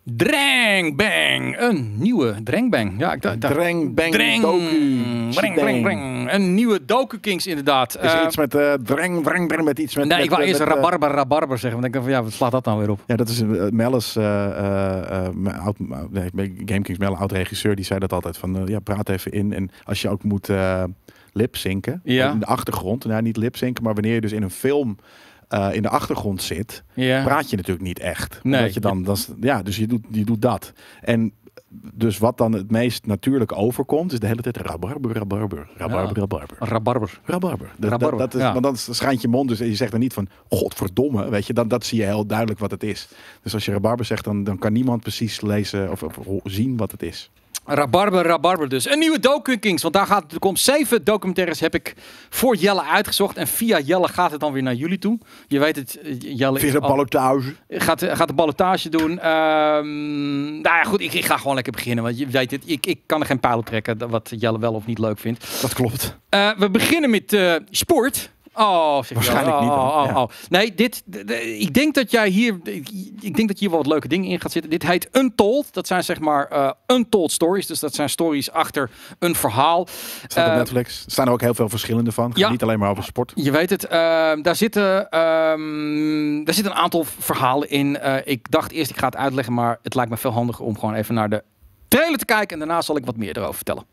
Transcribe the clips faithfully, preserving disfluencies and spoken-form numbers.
Drang Bang, een nieuwe Drang Bang. Ja, ik dacht. Drang Bang Drang, docu. Drang, Drang, Drang. Een nieuwe docu Kings inderdaad. Is er Uh, iets met uh, drang, drang, drang, met iets met... nee, met, ik wou met, eerst met, rabarber, rabarber zeggen. Want ik dacht van ja, wat slaat dat nou weer op? Ja, dat is uh, Mellis, uh, uh, uh, oud, nee, bij Game Kings Melle, oud regisseur, die zei dat altijd van uh, ja, praat even in. En als je ook moet uh, lipzinken, Ja. in de achtergrond, nou niet lipzinken, maar wanneer je dus in een film uh, in de achtergrond zit, Ja. praat je natuurlijk niet echt. Nee. Omdat je dan, dat is, ja, dus je doet, je doet dat. En dus wat dan het meest natuurlijk overkomt, is de hele tijd rabarber, rabarber, rabarber, Ja. rabarber. Rabarber. Rabarber. Dat, Rabarber, dat, dat is, ja. Want dan schijnt je mond dus en je zegt dan niet van godverdomme, weet je, dan dat zie je heel duidelijk wat het is. Dus als je rabarber zegt, dan, dan kan niemand precies lezen of, of, of zien wat het is. Rabarber, rabarber dus. Een nieuwe docu Kings, want daar gaat het om. Zeven documentaires heb ik voor Jelle uitgezocht. En via Jelle gaat het dan weer naar jullie toe. Je weet het, Jelle Via is de al- ballotage. Gaat, gaat de ballotage doen. Ehm nou ja, goed, ik, ik ga gewoon lekker beginnen. Want je weet het, ik, ik kan er geen pijl op trekken wat Jelle wel of niet leuk vindt. Dat klopt. Uh, we beginnen met uh, sport. Oh, zeg Waarschijnlijk Jelle. niet dan, Oh, oh, ja. oh. Nee, dit, d- d- ik denk dat jij hier, ik, ik denk dat hier wel wat leuke dingen in gaat zitten. Dit heet Untold. Dat zijn zeg maar uh, untold stories. Dus dat zijn stories achter een verhaal. Staat op Uh, Netflix. Er staan er ook heel veel verschillende van. Gaat ja. niet alleen maar over sport. Je weet het, uh, daar, zitten, um, daar zitten een aantal verhalen in. Uh, ik dacht eerst, ik ga het uitleggen, maar het lijkt me veel handiger om gewoon even naar de trailer te kijken. En daarna zal ik wat meer erover vertellen.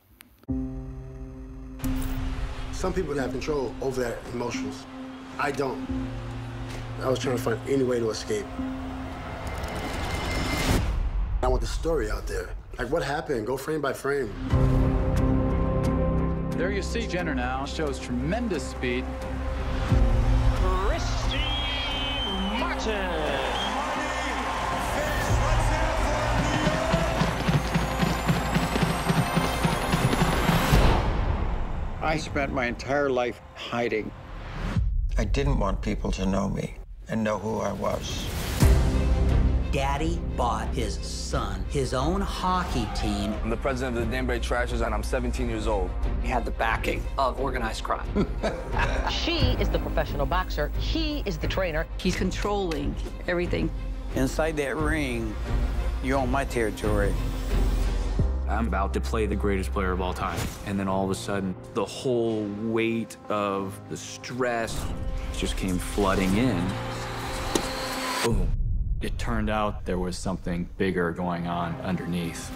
Some people have control over their emotions. I don't. I was trying to find any way to escape. I want the story out there. Like what happened? Go frame by frame. There you see Jenner now, shows tremendous speed. Christy Martin. I spent my entire life hiding. I didn't want people to know me and know who I was. Daddy bought his son his own hockey team. I'm the president of the Danbury Trashers, and I'm seventeen years old. He had the backing of organized crime. She is the professional boxer. He is the trainer. He's controlling everything. Inside that ring, you own my territory. I'm about to play the greatest player of all time. And then all of a sudden, the whole weight of the stress just came flooding in. Boom. It turned out there was something bigger going on underneath.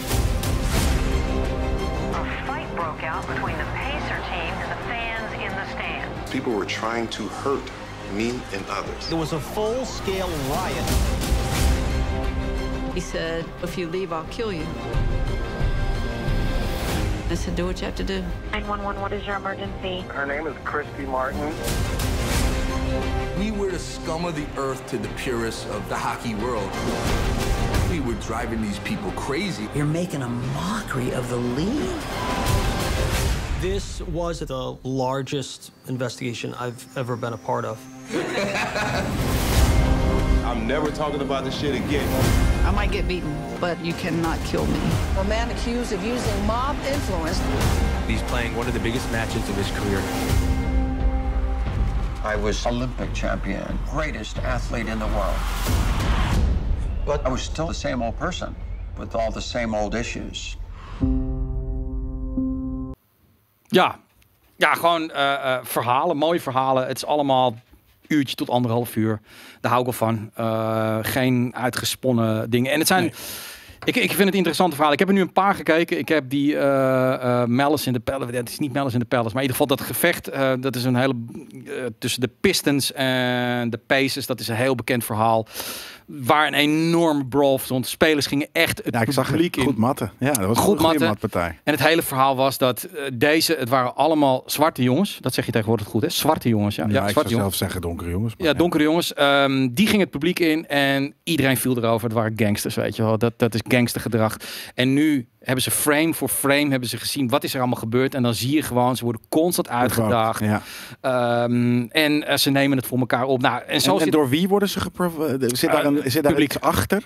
A fight broke out between the Pacer team and the fans in the stands. People were trying to hurt me and others. There was a full-scale riot. He said, if you leave, I'll kill you. I said, do what you have to do. nine one one, what is your emergency? Her name is Christy Martin. We were the scum of the earth to the purists of the hockey world. We were driving these people crazy. You're making a mockery of the league. This was the largest investigation I've ever been a part of. I'm never talking about this shit again. I might get beaten, but you cannot kill me. A man accused of using mob influence. He's playing one of the biggest matches of his career. I was Olympic champion, greatest athlete in the world. But I was still the same old person with all the same old issues. Ja, ja gewoon uh, uh, verhalen, mooie verhalen. Het is allemaal uurtje tot anderhalf uur. Daar hou ik wel van. Uh, geen uitgesponnen dingen. En het zijn... Nee. Ik, ik vind het interessante verhaal. Ik heb er nu een paar gekeken. Ik heb die uh, uh, Malice in the Palace. Het is niet Malice in the Palace. Maar in ieder geval dat gevecht. Uh, dat is een hele... Uh, tussen de Pistons en de Pacers. Dat is een heel bekend verhaal. Waar een enorme brawl stond. Spelers gingen echt het ja, ik publiek zag in. Goed matten. Ja, dat was goed een goede matten. matpartij. En het hele verhaal was dat uh, deze... Het waren allemaal zwarte jongens. Dat zeg je tegenwoordig goed, hè? Zwarte jongens, ja. Ja, ja ik zwarte zou jongens. zelf zeggen donkere jongens. Ja, donkere jongens. Um, die ging het publiek in en iedereen viel erover. Het waren gangsters, weet je wel. Dat, dat is gangstergedrag. En nu hebben ze frame voor frame hebben ze gezien wat is er allemaal gebeurd. En dan zie je gewoon, ze worden constant uitgedaagd. Ja. Um, en uh, ze nemen het voor elkaar op. Nou, en, zo en, zit en door wie worden ze geprobeerd? Zit daar, een, zit daar iets achter?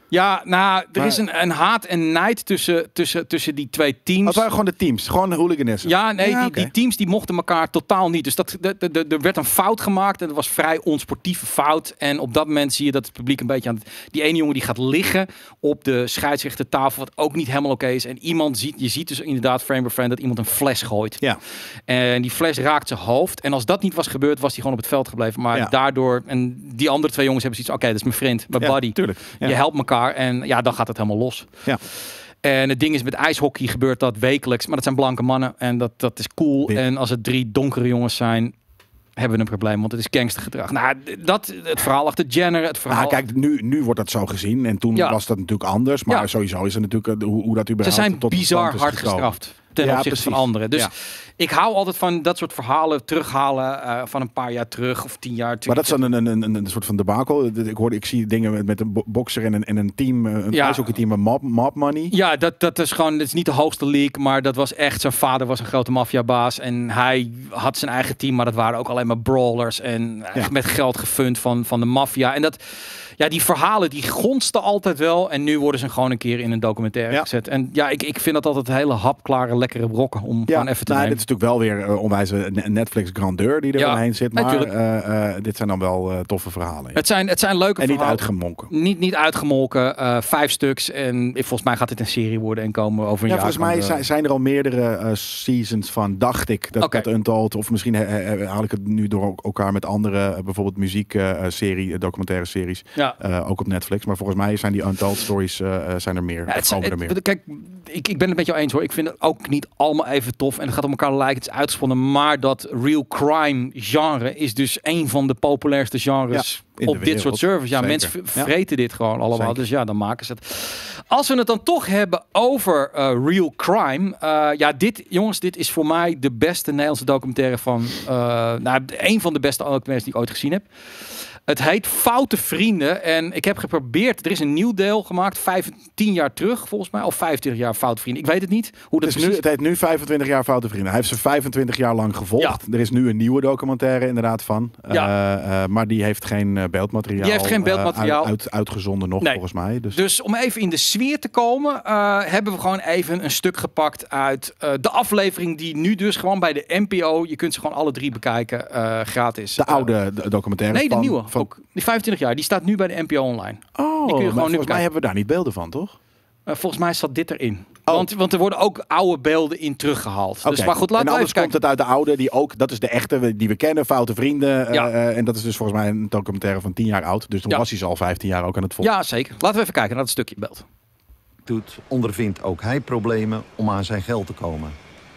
Ja, nou, er Maar- is een, een haat en nijd tussen, tussen, tussen die twee teams. Dat waren gewoon de teams. Gewoon de hooliganisme. Ja, nee, Ja, die, oké. die teams die mochten elkaar totaal niet. Dus dat, de, de, de, er werd een fout gemaakt en dat was vrij onsportieve fout. En op dat moment zie je dat het publiek een beetje aan het... Die ene jongen die gaat liggen op de scheidsrechtertafel, wat ook niet helemaal oké is. En iemand ziet, je ziet dus inderdaad frame by frame dat iemand een fles gooit. Ja. En die fles raakt zijn hoofd. En als dat niet was gebeurd, was hij gewoon op het veld gebleven. Maar Ja. daardoor, en die andere twee jongens hebben zoiets, oké, dat is mijn vriend, mijn Ja, buddy. tuurlijk. Ja. Je helpt elkaar en ja, dan gaat het helemaal los. Ja. En het ding is, met ijshockey gebeurt dat wekelijks. Maar dat zijn blanke mannen en dat, dat is cool. Ja. En als het drie donkere jongens zijn, hebben we een probleem. Want het is gangstergedrag. Nou, dat, het verhaal achter Jenner, het verhaal... Nou, kijk, nu, nu wordt dat zo gezien. En toen Ja. was dat natuurlijk anders. Maar Ja. sowieso is het natuurlijk uh, hoe, hoe dat überhaupt Ze zijn tot bizar stand is hard gekomen. gestraft ten Ja, opzichte van precies. anderen. Dus Ja. ik hou altijd van dat soort verhalen terughalen uh, van een paar jaar terug of tien jaar terug. Maar dat is dan een, een, een, een soort van debakel. Ik hoor, ik zie dingen met, met een bo- bokser en een, en een team, een Ja. ijshockeyteam met mob, mob money. Ja, dat, dat is gewoon, dat is niet de hoogste league, maar dat was echt, zijn vader was een grote maffiabaas en hij had zijn eigen team, maar dat waren ook alleen maar brawlers en echt met geld gefund van, van de maffia. En dat, ja, die verhalen die gonsten altijd wel en nu worden ze gewoon een keer in een documentaire Ja. gezet. En ja, ik, ik vind dat altijd hele hapklare, lekkere brokken om Ja, gewoon even te nou, nemen. dit is natuurlijk wel weer uh, onwijs een Netflix grandeur die er Ja, omheen zit. Maar natuurlijk. uh, uh, dit zijn dan wel uh, toffe verhalen. Ja. Het zijn, het zijn leuke En niet verhalen. uitgemolken. Niet, niet uitgemolken. uh, vijf stuks. En volgens mij gaat dit een serie worden en komen over een Ja, jaar. volgens mij kan de- zijn, zijn er al meerdere uh, seasons van, dacht ik, dat, Oké. dat Untold, of misschien he- he- haal ik het nu door elkaar met andere, uh, bijvoorbeeld muziekserie, uh, documentaire series, Ja. uh, ook op Netflix. Maar volgens mij zijn die Untold stories, uh, uh, zijn er meer. Ja, het, Of komen er het- meer. het- kijk, ik, ik ben het met jou eens hoor. Ik vind het ook niet allemaal even tof. En het gaat op elkaar lijken. Het is uitgesponnen. Maar dat real crime genre is dus een van de populairste genres Ja, in de op dit wereld. soort servers. Ja, Zeker. mensen v- Ja. vreten dit gewoon allemaal. Zeker. Dus ja, dan maken ze het. Als we het dan toch hebben over uh, real crime. Uh, ja, dit, jongens, dit is voor mij de beste Nederlandse documentaire van... Uh, nou, een van de beste documentaires die ik ooit gezien heb. Het heet Foute Vrienden. En ik heb geprobeerd... Er is een nieuw deel gemaakt. vijftien jaar terug, volgens mij. Of vijfentwintig jaar Foute Vrienden. Ik weet het niet. Hoe dat Het, is nu, precies... het heet nu vijfentwintig jaar Foute Vrienden. Hij heeft ze vijfentwintig jaar lang gevolgd. Er is nu een nieuwe documentaire inderdaad van. Ja. Uh, uh, maar die heeft geen uh, beeldmateriaal. Die heeft geen uh, beeldmateriaal. uit, uit- uitgezonden nog, Nee. volgens mij. Dus, Dus om even in de sfeer te komen, uh, hebben we gewoon even een stuk gepakt uit uh, de aflevering die nu dus gewoon bij de N P O, je kunt ze gewoon alle drie bekijken, uh, gratis. de oude uh, documentaire. Nee, de van, nieuwe. Van, Ook, die vijfentwintig jaar, die staat nu bij de N P O online. oh, die kun je maar gewoon nu volgens mij bekijken. hebben we daar niet beelden van, toch? Uh, volgens mij zat dit erin. Oh. Want, want er worden ook oude beelden in teruggehaald. Dus Oké. maar goed, laten en we anders even komt kijken. het uit de oude, die ook, dat is de echte die we kennen, Foute Vrienden. uh, Ja. uh, en dat is dus volgens mij een documentaire van tien jaar oud. Dus toen Ja. was hij ze al vijftien jaar ook aan het volgen. Ja, zeker. Laten we even kijken naar dat stukje beeld. doet, ondervindt ook hij problemen om aan zijn geld te komen.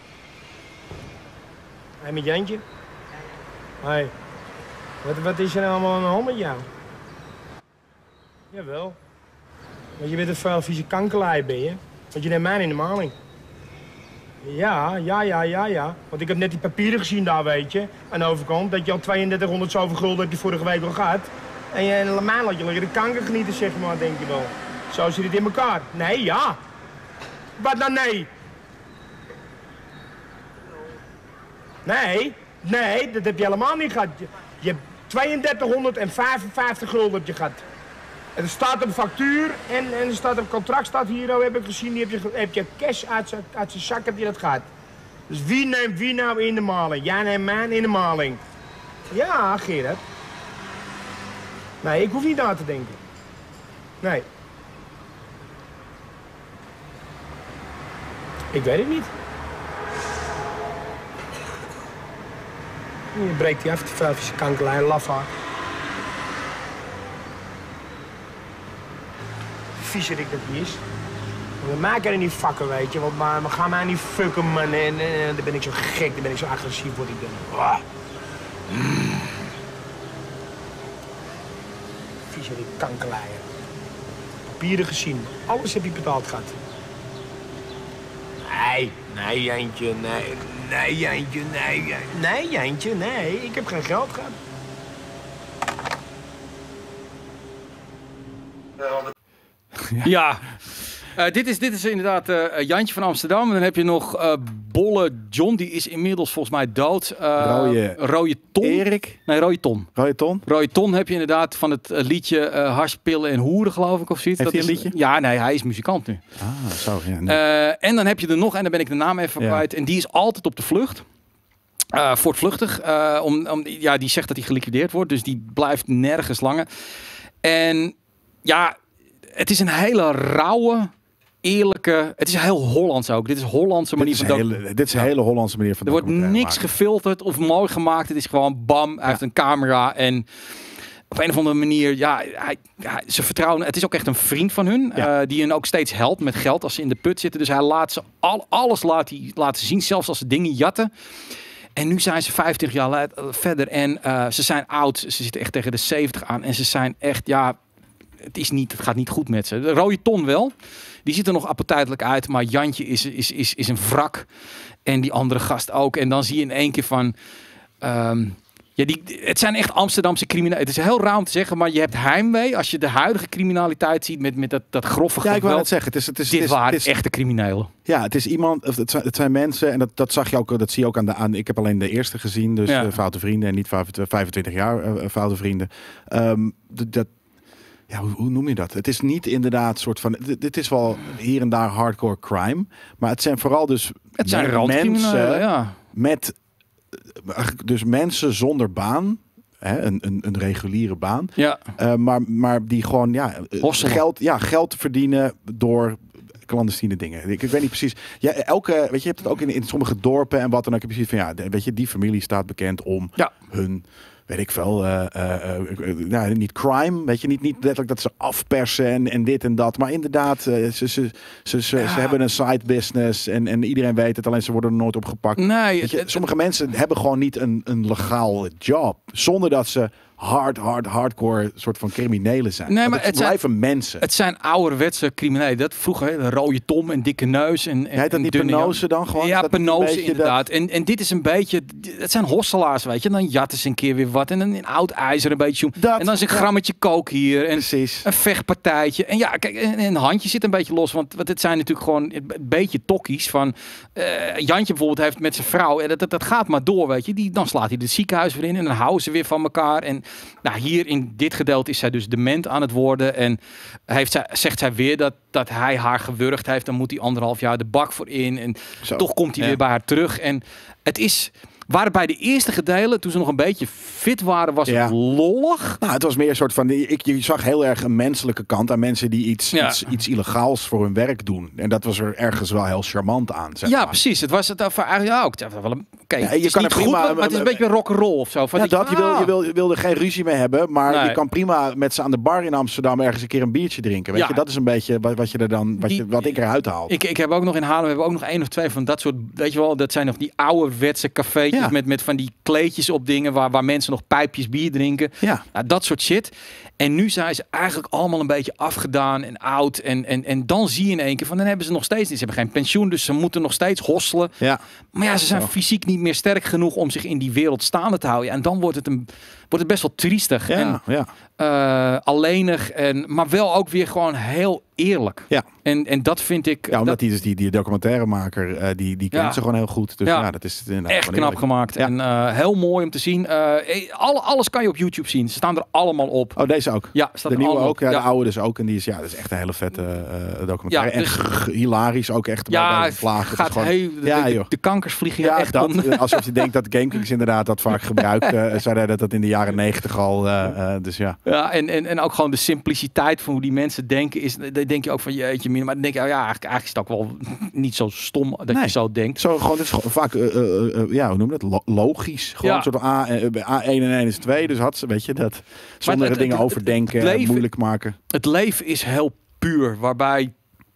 Hé, hey, met Jantje? Hé, hey. wat, wat is er nou allemaal aan de hand met jou? Jawel. Want je bent een vuil vieze kankerlaai, ben je? Want je neemt mij in de maling. Ja, ja, ja, ja, ja. Want ik heb net die papieren gezien daar, weet je. Aan de overkant, dat je al tweeëndertighonderd zoveel gulden heb je vorige week al gehad. En je en mij laat je lekker de kanker genieten, zeg maar, denk je wel. Zo zit het in elkaar. Nee, ja. Wat nou nee? Nee, nee, dat heb je helemaal niet gehad. Je, je hebt tweeëndertighonderdvijfenvijftig gulden heb je gehad. En er staat een factuur en, en er staat een contract, staat hier, oh, heb ik gezien, die heb je, heb je cash uit zijn uit zijn zak, heb je dat gehad. Dus wie neemt wie nou in de maling? Jij neemt mij in de maling. Ja, Gerard. Nee, ik hoef niet na te denken. Nee. Ik weet het niet. Je breekt die af, die vuilvische kankerlijn, lafaard. Viezerik dat die is. We maken er niet vakken, weet je. Want maar we gaan mij niet fucken, man. En, en, en dan ben ik zo gek, dan ben ik zo agressief, word ik dan. Ah. Mm. Viezerik kankerlijn. Papieren gezien. Alles heb je betaald gehad. Nee, nee, Jantje, nee. Nee, Jantje, nee, Jantje. Nee, Jantje, nee. Ik heb geen geld gehad. Ja, uh, dit, is, dit is inderdaad uh, Jantje van Amsterdam. En dan heb je nog uh, Bolle John, die is inmiddels volgens mij dood. Uh, Rode... Rode Ton. Erik? Nee, Rode Ton. Rode Ton? Rode Ton heb je inderdaad van het uh, liedje uh, Harspillen en Hoeren, geloof ik, of zoiets. Heeft dat hij is, een liedje? Ja, nee, hij is muzikant nu. Ah, zo. Ja, nee. uh, en dan heb je er nog, en dan ben ik de naam even ja. kwijt. En die is altijd op de vlucht. Uh, voortvluchtig. Uh, om, om, ja, die zegt dat hij geliquideerd wordt. Dus die blijft nergens langer. En ja, het is een hele rauwe, eerlijke... Het is heel Hollands ook. Dit is Hollandse manier dit is van... Hele, dit is een hele Hollandse manier van... Er wordt niks gefilterd of mooi gemaakt. Het is gewoon bam. Hij ja. heeft een camera en... Op een of andere manier, ja, hij, ja, ze vertrouwen... Het is ook echt een vriend van hun. Ja. Uh, die hen ook steeds helpt met geld als ze in de put zitten. Dus hij laat ze al, alles laat hij, laten zien. Zelfs als ze dingen jatten. En nu zijn ze vijftig jaar la- verder. En uh, ze zijn oud. Ze zitten echt tegen de zeventig aan. En ze zijn echt, ja... Het, is niet, het gaat niet goed met ze. De Rode Ton wel. Die ziet er nog appetijtelijk uit. Maar Jantje is, is, is, is een wrak. En die andere gast ook. En dan zie je in één keer van... Um, ja, die, het zijn echt Amsterdamse criminelen. Het is heel raar om te zeggen, maar je hebt heimwee. Als je de huidige criminaliteit ziet met, met dat, dat grove geweld. Ja, ik wil het zeggen. Het is, het is, dit het is, waren het is, echte criminelen. Ja, het is iemand, het zijn, het zijn mensen, en dat, dat zag je ook, dat zie je ook aan de aan. Ik heb alleen de eerste gezien, dus ja. uh, Foute Vrienden en niet vijfentwintig jaar uh, Foute Vrienden. Um, dat, ja, hoe, hoe noem je dat? Het is niet inderdaad soort van, dit is wel hier en daar hardcore crime, maar het zijn vooral dus het zijn mensen ja. met, dus mensen zonder baan. Hè, een, een, een reguliere baan. Ja. Uh, maar, maar die gewoon ja, geld, ja, geld te verdienen door clandestine dingen. Ik, ik weet niet precies. Ja, elke, weet je, je hebt het ook in, in sommige dorpen en wat dan ook. Heb je precies van ja, weet je, die familie staat bekend om ja. hun, weet ik veel, uh, uh, uh, nou, niet crime, weet je, niet, niet letterlijk dat ze afpersen en, en dit en dat, maar inderdaad, uh, ze, ze, ze, ze, ja. ze hebben een side business en, en iedereen weet het, alleen ze worden er nooit op gepakt. Nee, weet je, het, sommige het, mensen hebben gewoon niet een, een legaal job, zonder dat ze hard, hard, hardcore soort van criminelen zijn. Nee, maar het, het blijven zijn, mensen. Het zijn ouderwetse criminelen. Dat vroeger, de rode tom en dikke neus. En, en, Heet dat niet penose dan gewoon? Ja, penose inderdaad. Dat... En, en dit is een beetje, het zijn hosselaars, weet je. Dan jatten ze een keer weer wat. En dan een oud ijzer een beetje. Dat, en dan is een grammetje ja. kook hier. En precies. Een vechtpartijtje. En ja, kijk, en, en een handje zit een beetje los. Want, want het zijn natuurlijk gewoon een beetje tokkies van... Uh, Jantje bijvoorbeeld heeft met zijn vrouw... En dat, dat, dat gaat maar door, weet je. Die, dan slaat hij het ziekenhuis weer in. En dan houden ze weer van elkaar. En nou, hier in dit gedeelte is zij dus dement aan het worden. En heeft zij, zegt zij weer dat, dat hij haar gewurgd heeft. Dan moet hij anderhalf jaar de bak voor in. En Zo, toch komt hij ja. weer bij haar terug. En het is... Waren bij de eerste gedelen, toen ze nog een beetje fit waren, was ja. het lollig. Nou, het was meer een soort van... Ik, je zag heel erg een menselijke kant aan mensen die iets, ja. iets, iets illegaals voor hun werk doen. En dat was er ergens wel heel charmant aan. Zeg ja, maar. precies. Het was het eigenlijk ja, ook. Wel een, okay, ja, het je is kan niet prima, goed, maar het is een beetje rock'n'roll of zo. Van ja, die, dat, je, wil, je, wil, je wil er geen ruzie mee hebben, maar nee. je kan prima met ze aan de bar in Amsterdam ergens een keer een biertje drinken. Weet ja. je, dat is een beetje wat, wat je er dan, wat, die, je, wat ik eruit haal. Ik, ik heb ook nog in Haarlem hebben we ook nog één of twee van dat soort, weet je wel, dat zijn nog die ouderwetse cafeetjes ja. met, met van die kleedjes op dingen waar, waar mensen nog pijpjes bier drinken. Ja. Nou, dat soort shit. En nu zijn ze eigenlijk allemaal een beetje afgedaan en oud. En, en, en dan zie je in één keer van, dan hebben ze nog steeds niet. Ze hebben geen pensioen, dus ze moeten nog steeds hosselen. Ja. Maar ja, ze zijn Zo. fysiek niet meer sterk genoeg om zich in die wereld staande te houden. En dan wordt het, een, wordt het best wel triestig. Ja, en ja. Uh, alleenig. En, maar wel ook weer gewoon heel eerlijk. Ja. En, en dat vind ik... Ja, omdat dat, die, dus die, die documentairemaker, uh, die, die kent ja. ze gewoon heel goed. Dus ja, ja dat is echt knap eerlijk. gemaakt. Ja. En uh, heel mooi om te zien. Uh, alle, alles kan je op YouTube zien. Ze staan er allemaal op. Oh, deze ook? Ja, staat de nieuwe ook. Ja, ja. de oude dus ook. En die is, ja, dat is echt een hele vette uh, documentaire. Ja, dus, en g- hilarisch ook echt. Ja, het gaat gewoon, heel, de, ja, de, de kankers vliegen ja, echt dat, om. Alsof je denkt dat GameKings inderdaad dat vaak gebruikt. Uh, zeiden dat dat in de jaren negentig al. Uh, uh, dus ja. Ja, en, en, en ook gewoon de simpliciteit van hoe die mensen denken. Is, dan denk je ook van jeetje, maar dan denk je, oh ja, eigenlijk, eigenlijk is het ook wel niet zo stom dat nee. je zo denkt. Zo gewoon, het is gewoon vaak, uh, uh, uh, ja, hoe noem je dat? Lo- logisch. Gewoon ja. een soort A, uh, A één en één is twee. Dus had ze, weet je, dat zonder het, het, dingen het, overdenken het leven, moeilijk maken. Het leven is heel puur, waarbij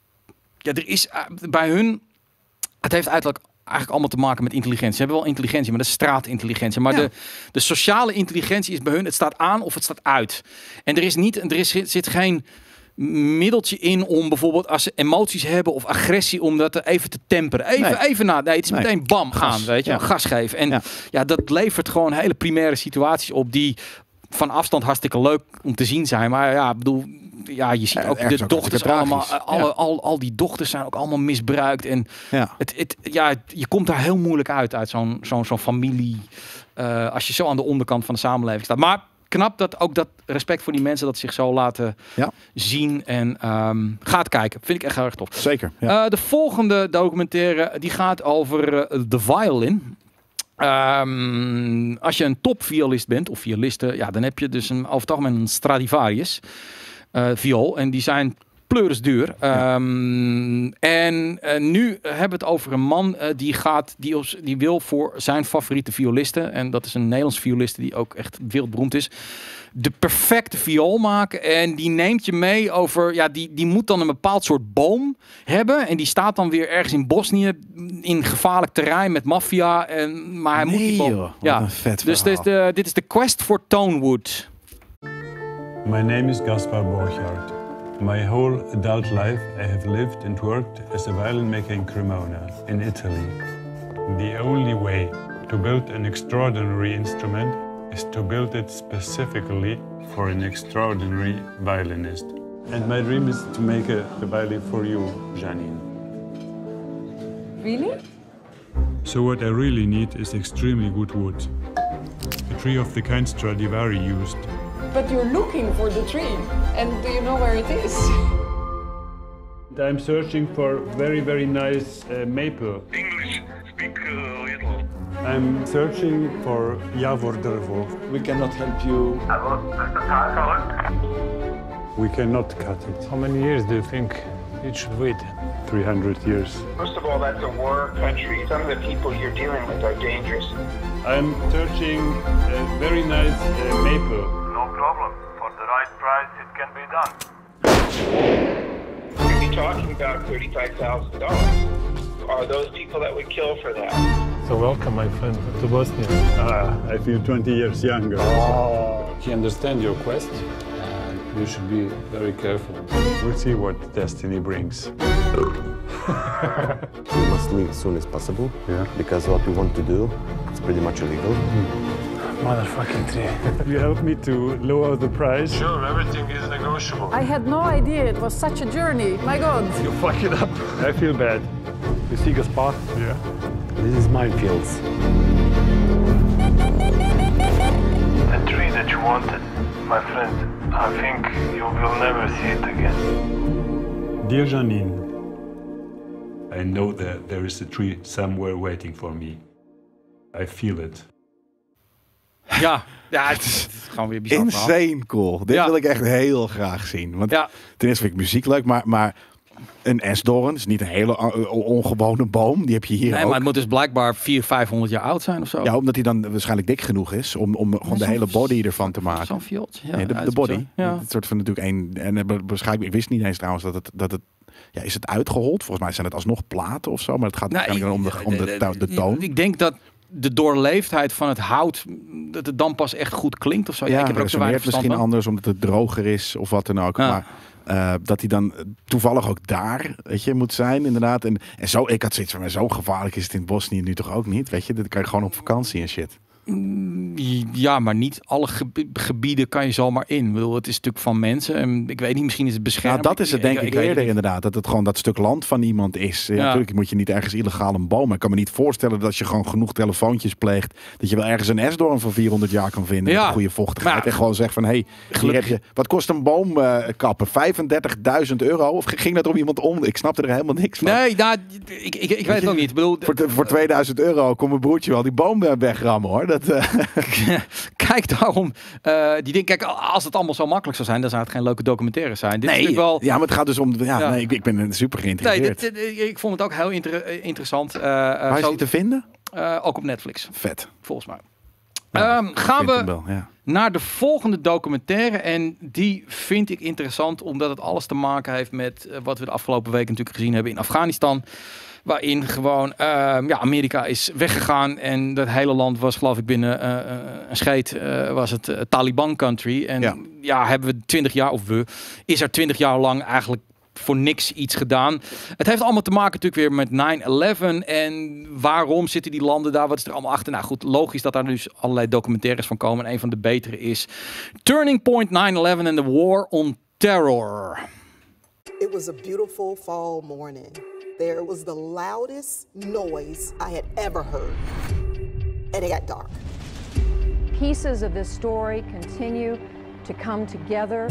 ja, er is uh, bij hun, het heeft eigenlijk eigenlijk allemaal te maken met intelligentie. Ze hebben wel intelligentie, maar dat is straatintelligentie. Maar ja. de, de sociale intelligentie is bij hun, het staat aan of het staat uit. En er is niet, er is, zit geen middeltje in om bijvoorbeeld als ze emoties hebben of agressie om dat even te temperen. Even, nee. even na. Nee, het is nee. meteen bam gaan, gas, weet je, ja. gas geven. En ja. ja, dat levert gewoon hele primaire situaties op die van afstand hartstikke leuk om te zien zijn. Maar ja, ik bedoel, ja, je ziet Ja, ook ergens de ook dochters hartstikke allemaal. tragisch. Alle, Ja. al, al die dochters zijn ook allemaal misbruikt. En Ja. het, het, ja, je komt daar heel moeilijk uit, uit zo'n zo'n zo'n familie. Uh, als je zo aan de onderkant van de samenleving staat. Maar knap dat ook dat respect voor die mensen dat zich zo laten Ja. zien. En um, gaat kijken. Vind ik echt heel erg tof. Zeker. Ja. Uh, de volgende documentaire die gaat over uh, The Violin. Um, als je een topviolist bent, of violiste, ja, dan heb je dus een, over het algemeen een Stradivarius uh, viool. En die zijn pleurisduur. Um, en uh, nu hebben we het over een man uh, die gaat, die, os, die wil voor zijn favoriete violisten, en dat is een Nederlands violiste die ook echt wereldberoemd is, de perfecte viool maken. En die neemt je mee over, ja, die, die moet dan een bepaald soort boom hebben. En die staat dan weer ergens in Bosnië in gevaarlijk terrein met maffia. En maar hij Nee, moet die boom. joh, wat ja, een vet dus dit is, de, dit is de Quest for Tonewood. My name is Gaspar Borchardt. My whole adult life I have lived and worked as a violin maker in Cremona, in Italy. The only way to build an extraordinary instrument is to build it specifically for an extraordinary violinist. And my dream is to make a, a violin for you, Janine. Really? So what I really need is extremely good wood. A tree of the kind Stradivari used. But you're looking for the tree, and do you know where it is? I'm searching for very, very nice uh, maple. English, speak a little. I'm searching for Javor Drvo. We cannot help you. We cannot cut it. How many years do you think it should wait? three hundred years. First of all, that's a war country. Some of the people you're dealing with are dangerous. I'm searching a very nice uh, maple. No problem. For the right price, it can be done. You'd be talking about thirty-five thousand dollars. Are those people that would kill for that? So welcome, my friend, to Bosnia. Ah, I feel twenty years younger. Oh. He understands your quest, and you should be very careful. We'll see what destiny brings. We must leave as soon as possible. Yeah. Because what we want to do, it's pretty much illegal. Motherfucking tree. You help me to lower the price? Sure, everything is negotiable. I had no idea it was such a journey. My God. You fuck it up. I feel bad. You see Gaspar? Yeah. This is minefields. The tree that you wanted, my friend, I think you will never see it again. Dear Janine, I know that there is a tree somewhere waiting for me. I feel it. Ja, ja, het is, het is gewoon weer bizar. Insane cool. Dit ja. wil ik echt heel graag zien. Want ja. ten eerste vind ik muziek leuk, maar, maar een esdoorn is niet een hele ongewone boom. Die heb je hier nee, ook. maar het moet dus blijkbaar vierhonderd, vijfhonderd jaar oud zijn of zo. Ja, omdat hij dan waarschijnlijk dik genoeg is om, om gewoon de hele body ervan te maken. Zo'n viooltje. Ja, nee, de, ja, de body. Zo, ja. Het soort van natuurlijk één. En waarschijnlijk, ik wist niet eens trouwens dat het, dat het ja, is het uitgehold? Volgens mij zijn het alsnog platen of zo, maar het gaat nou, waarschijnlijk om de, om de, de, de toon. Ik denk dat de doorleefdheid van het hout, dat het dan pas echt goed klinkt of zo. Ja, Ja, ik heb er ook zo weinig misschien verstand van. anders omdat het droger is of wat dan ook. Ja. Maar uh, dat hij dan toevallig ook daar, weet je, moet zijn inderdaad. En, en zo, ik had zoiets van, zo gevaarlijk is het in Bosnië nu toch ook niet, weet je. Dat kan je gewoon op vakantie en shit. Ja, maar niet alle gebi- gebieden kan je zomaar in. Ik bedoel, het is natuurlijk van mensen. En ik weet niet, misschien is het beschermd. Nou, dat is het denk ik, ik, ik eerder het inderdaad. Dat het gewoon dat stuk land van iemand is. Ja, Ja. Natuurlijk moet je niet ergens illegaal een boom. Maar ik kan me niet voorstellen dat als je gewoon genoeg telefoontjes pleegt, dat je wel ergens een esdoorn van vierhonderd jaar kan vinden. Ja. Met een goede vochtigheid. Maar- en gewoon zegt van, hé, hey, hier heb je, wat kost een boom uh, kappen? vijfendertigduizend euro? Of ging dat er om iemand om? Ik snapte er helemaal niks van. Nee, nou, ik, ik, ik weet het ook niet. Ik bedoel, Voor, te- voor tweeduizend euro kon mijn broertje wel die boom uh, wegrammen, hoor. Dat, uh, kijk daarom. Uh, die ding, kijk, als het allemaal zo makkelijk zou zijn, dan zou het geen leuke documentaires zijn. Dit is nee, natuurlijk wel. ja, maar het gaat dus om... Ja, Ja. Nee, ik, ik ben super Nee, geïnteresseerd. dit, dit- ik vond het ook heel inter- interessant. Uh, Waar is zo, die te vinden? uh, ook op Netflix, Vet. volgens mij. Ja, Um, gaan vind we hem wel, ja. naar de volgende documentaire. En die vind ik interessant, omdat het alles te maken heeft met uh, wat we de afgelopen weken natuurlijk gezien hebben in Afghanistan. Waarin gewoon uh, ja, Amerika is weggegaan en dat hele land was, geloof ik, binnen uh, uh, een scheet uh, was het uh, Taliban country. En ja. Ja. hebben we twintig jaar, of we, is er twintig jaar lang eigenlijk voor niks iets gedaan. Het heeft allemaal te maken natuurlijk weer met nine eleven. En waarom zitten die landen daar? Wat is er allemaal achter? Nou goed, logisch dat daar dus allerlei documentaires van komen. En een van de betere is Turning Point nine eleven and the War on Terror. It was a beautiful fall morning. There was the loudest noise I had ever heard. And it got dark. Pieces of this story continue to come together.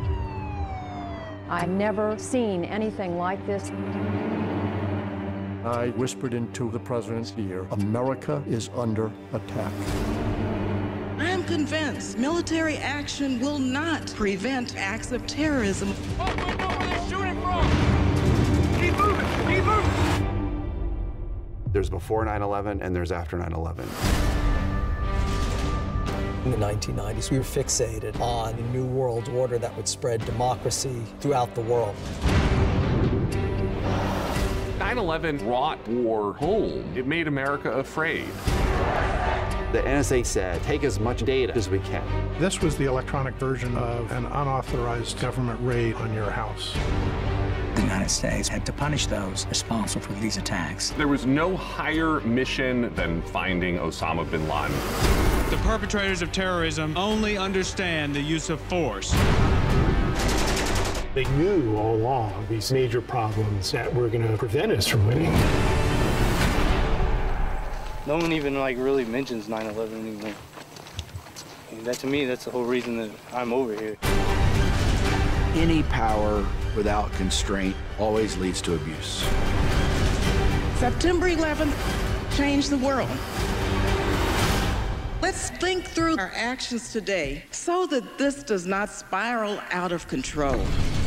I've never seen anything like this. I whispered into the president's ear, America is under attack. I am convinced military action will not prevent acts of terrorism. Oh, we know where they're shooting from! Keep moving! Keep moving! There's before nine eleven and there's after nine eleven. In the nineteen nineties, we were fixated on a new world order that would spread democracy throughout the world. nine eleven brought war home. It made America afraid. The N S A said, take as much data as we can. This was the electronic version of an unauthorized government raid on your house. The United States had to punish those responsible for these attacks. There was no higher mission than finding Osama bin Laden. The perpetrators of terrorism only understand the use of force. They knew all along these major problems that were going to prevent us from winning. No one even like really mentions nine eleven anymore. I mean, that to me, that's the whole reason that I'm over here. Any power without constraint always leads to abuse. September eleventh changed the world. Let's think through our actions today so that this does not spiral out of control.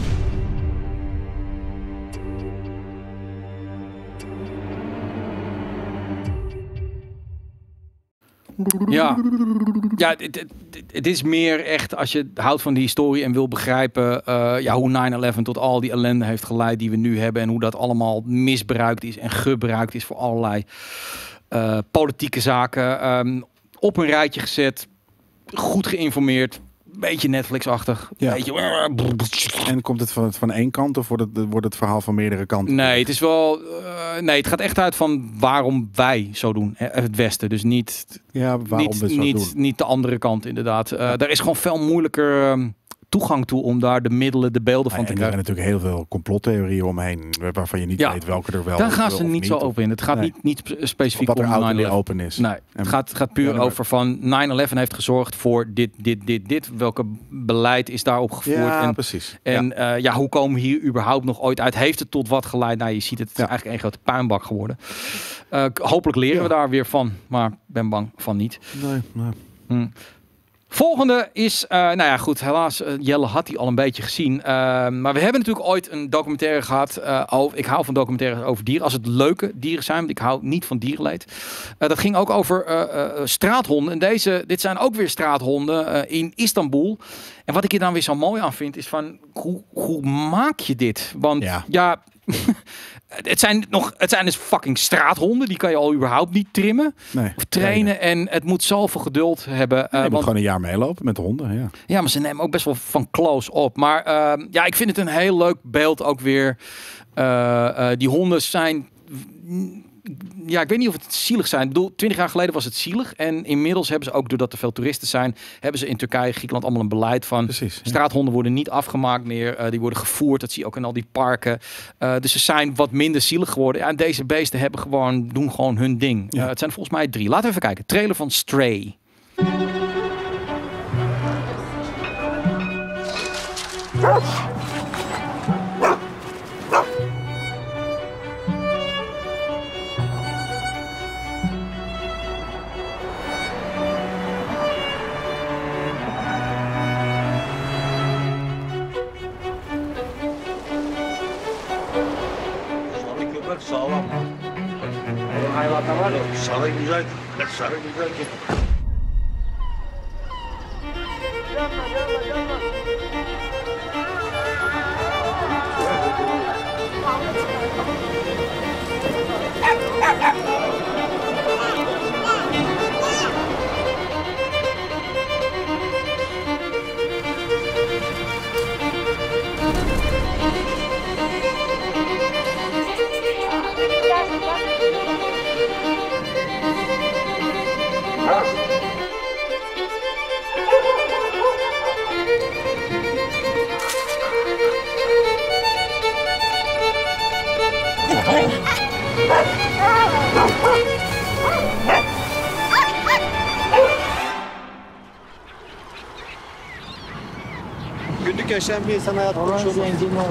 Ja, ja het, het, het is meer echt als je houdt van die historie en wil begrijpen uh, ja, hoe nine eleven tot al die ellende heeft geleid die we nu hebben en hoe dat allemaal misbruikt is en gebruikt is voor allerlei uh, politieke zaken. Um, op een rijtje gezet, goed geïnformeerd, beetje Netflix-achtig. Ja. Beetje... En komt het van, van één kant of wordt het, wordt het verhaal van meerdere kanten? Nee, het is wel. Uh, nee, het gaat echt uit van waarom wij zo doen. Hè, het Westen. Dus niet, ja, waarom niet, we zo niet, doen. niet de andere kant, inderdaad. Uh, ja. Daar is gewoon veel moeilijker um, toegang toe om daar de middelen, de beelden van ja, te en krijgen. Er zijn natuurlijk heel veel complottheorieën omheen waarvan je niet ja. weet welke er wel. Daar gaan ze niet, niet zo over in. Het gaat nee. niet, niet specifiek wat er om oud en open is. Nee, het gaat, gaat puur ja, maar... over van nine eleven heeft gezorgd voor dit, dit, dit, dit. Welke beleid is daarop gevoerd? Ja, en, precies. En ja. Uh, ja, hoe komen we hier überhaupt nog ooit uit? Heeft het tot wat geleid? Nou, je ziet het, het is ja. eigenlijk een grote puinbak geworden. Uh, hopelijk leren ja. we daar weer van, maar ik ben bang van niet. Nee, nee. Hm. Volgende is, uh, nou ja goed, helaas, uh, Jelle had die al een beetje gezien. Uh, maar we hebben natuurlijk ooit een documentaire gehad. Uh, over, ik hou van documentaires over dieren, als het leuke dieren zijn. Want ik hou niet van dierenleed. Uh, dat ging ook over uh, uh, straathonden. En deze, dit zijn ook weer straathonden uh, in Istanbul. En wat ik hier dan weer zo mooi aan vind, is van, hoe, hoe maak je dit? Want ja... ja Het zijn, nog, het zijn dus fucking straathonden. Die kan je al überhaupt niet trimmen. Nee, of trainen. nee, nee. En het moet zoveel geduld hebben. Uh, je want, moet gewoon een jaar meelopen met de honden. Ja. ja, maar ze nemen ook best wel van close op. Maar uh, ja, ik vind het een heel leuk beeld ook weer. Uh, uh, die honden zijn... Ja, ik weet niet of het zielig zijn. Ik bedoel, twintig jaar geleden was het zielig. En inmiddels hebben ze ook, doordat er veel toeristen zijn, hebben ze in Turkije, Griekenland allemaal een beleid van Precies, ja. straathonden worden niet afgemaakt meer. Uh, die worden gevoerd. Dat zie je ook in al die parken. Uh, dus ze zijn wat minder zielig geworden. Ja, en deze beesten hebben gewoon, doen gewoon hun ding. Ja. Uh, het zijn volgens mij drie. Laten we even kijken. Trailer van Stray. Sağlam. Benim hayvanda var ya, sarı güzel, sarı güzel ki. Gelme, gelme, gelme. Günlük yaşayan bir insan hayatında Oran çok zengin oldu.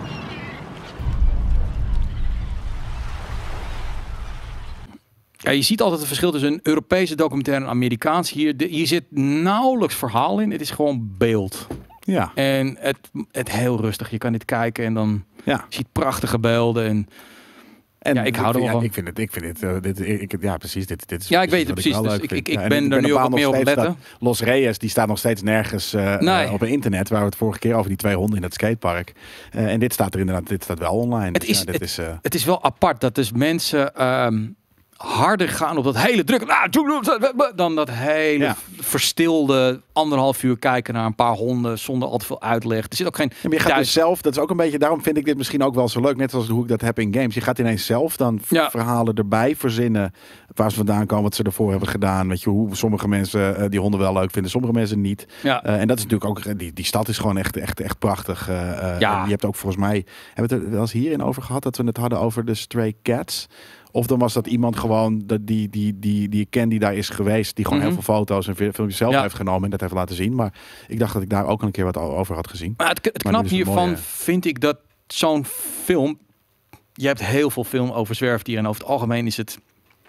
Ja, je ziet altijd het verschil tussen een Europese documentaire en een Amerikaans. Hier, de, hier zit nauwelijks verhaal in. Het is gewoon beeld. Ja. En het, het heel rustig. Je kan dit kijken en dan ja. je ziet prachtige beelden. En, en ja, ik hou er wel ja, van. Ik vind het, ik vind het, uh, dit, ik, ja precies. Dit, dit is ja, ik weet het precies. precies. Dus ik, ik, ik ja, ben ik er nu ook wat meer op letten. Dat Los Reyes, die staat nog steeds nergens uh, nee. uh, op internet. Waar we het vorige keer over die twee honden in het skatepark. Uh, en dit staat er inderdaad, dit staat wel online. Het, dus, is, ja, dit het, is, uh... het is wel apart dat dus mensen um, harder gaan op dat hele druk. Dan dat hele ja. verstilde anderhalf uur kijken naar een paar honden zonder al te veel uitleg. Er zit ook geen. Ja, je gaat dus zelf, dat is ook een beetje, daarom vind ik dit misschien ook wel zo leuk. Net zoals hoe ik dat heb in games. Je gaat ineens zelf dan ja. verhalen erbij verzinnen. Waar ze vandaan komen, wat ze ervoor hebben gedaan. Weet je, hoe sommige mensen uh, die honden wel leuk vinden, sommige mensen niet. Ja. Uh, en dat is natuurlijk ook, die, die stad is gewoon echt, echt, echt prachtig. Uh, ja. Je hebt ook volgens mij, hebben we het er wel eens hierin over gehad, dat we het hadden over de Stray Cats. Of dan was dat iemand gewoon, die, die, die, die, die ik ken die daar is geweest, die gewoon mm-hmm. heel veel foto's en filmpjes zelf ja. heeft genomen en dat heeft laten zien. Maar ik dacht dat ik daar ook al een keer wat over had gezien. Maar het, het knap hiervan mooie... vind ik dat zo'n film, je hebt heel veel film over zwerfdieren en over het algemeen is het,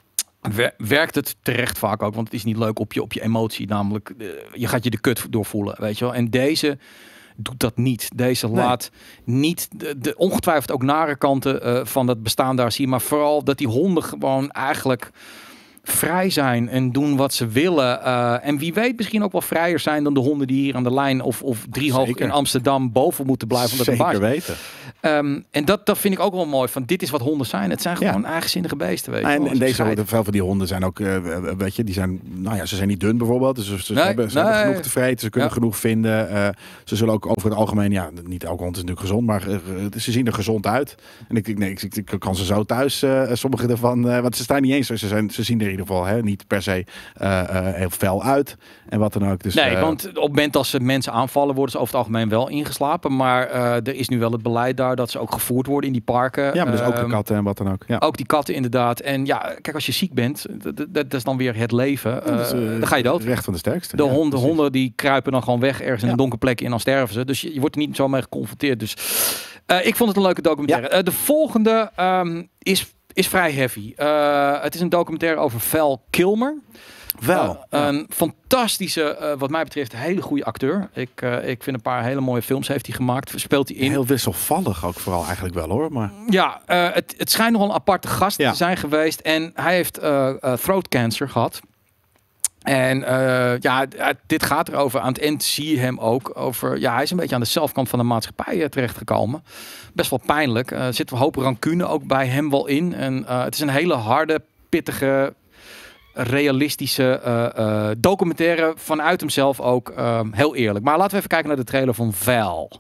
werkt het terecht vaak ook, want het is niet leuk op je, op je emotie, namelijk je gaat je de kut doorvoelen, weet je wel. En deze doet dat niet. Deze nee. laat niet de, de ongetwijfeld ook nare kanten uh, van het bestaan daar zien, maar vooral dat die honden gewoon eigenlijk vrij zijn en doen wat ze willen. Uh, en wie weet misschien ook wel vrijer zijn dan de honden die hier aan de lijn of, of driehoog in Amsterdam boven moeten blijven. Omdat Zeker weten. Um, en dat, dat vind ik ook wel mooi. Van dit is wat honden zijn. Het zijn gewoon ja. eigenzinnige beesten. Weet je en, wel, en deze honden, veel van die honden zijn ook, uh, weet je, die zijn, nou ja, ze zijn niet dun bijvoorbeeld. Dus ze, ze, nee, hebben, ze nee. hebben genoeg te vreten. Ze kunnen ja. genoeg vinden. Uh, ze zullen ook over het algemeen, ja, niet elke hond is natuurlijk gezond, maar uh, ze zien er gezond uit. En ik, nee, ik, ik kan ze zo thuis, uh, sommige ervan, uh, want ze staan niet eens, ze, zijn, ze zien er in ieder geval hè, niet per se uh, uh, heel fel uit. En wat dan ook. Dus, nee, uh, want op het moment dat ze mensen aanvallen, worden ze over het algemeen wel ingeslapen. Maar uh, er is nu wel het beleid daar dat ze ook gevoerd worden in die parken. Ja, maar dus ook de um, katten en wat dan ook. Ja. Ook die katten inderdaad. En ja, kijk, als je ziek bent, dat, dat, dat is dan weer het leven. Uh, ja, dus, uh, dan ga je dood. Recht van de sterkste. De ja, honden, honden die kruipen dan gewoon weg ergens in ja. een donker plekje en dan sterven ze. Dus je, je wordt er niet zo mee geconfronteerd. Dus uh, ik vond het een leuke documentaire. Ja. Uh, de volgende um, is, is vrij heavy. Uh, het is een documentaire over Val Kilmer. Wel. Uh, ja. Een fantastische, uh, wat mij betreft, hele goede acteur. Ik, uh, ik vind een paar hele mooie films heeft hij gemaakt. Speelt hij in. Heel wisselvallig ook vooral eigenlijk wel hoor. Maar... Ja, uh, het, het schijnt nogal een aparte gast ja. te zijn geweest. En hij heeft uh, uh, throat cancer gehad. En uh, ja, dit gaat erover. Aan het eind zie je hem ook over. Ja, hij is een beetje aan de zelfkant van de maatschappij uh, terechtgekomen. Best wel pijnlijk. Er uh, zit een hoop rancune ook bij hem wel in. En uh, het is een hele harde, pittige, realistische uh, uh, documentaire vanuit hemzelf ook. Uh, heel eerlijk. Maar laten we even kijken naar de trailer van Val.